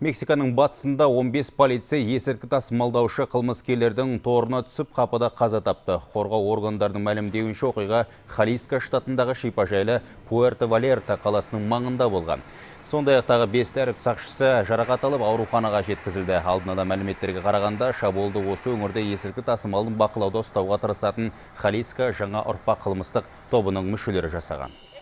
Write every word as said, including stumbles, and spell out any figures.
Мексиканың батысында он бес полицей есірткі тасымалдаушы қылмыскерлердің торына түсіп қапыда қаза тапты. Қорғау органдарының мәлімдеуінше оқиға Халиско штатындағы шипажайлы Пуэрто-Валерта қаласының маңында болған. Сондай-ақ тағы бес тәртіп сақшысы жарақат алып ауруханаға жеткізілді. Алдын ала мәліметтерге қарағанда, шабуылды осы өңірде есірткі тасымалын бақылауда ұстауға тырысатын Халиско жаңа ұрпақ қылмыстық тобының мүшелері жасаған.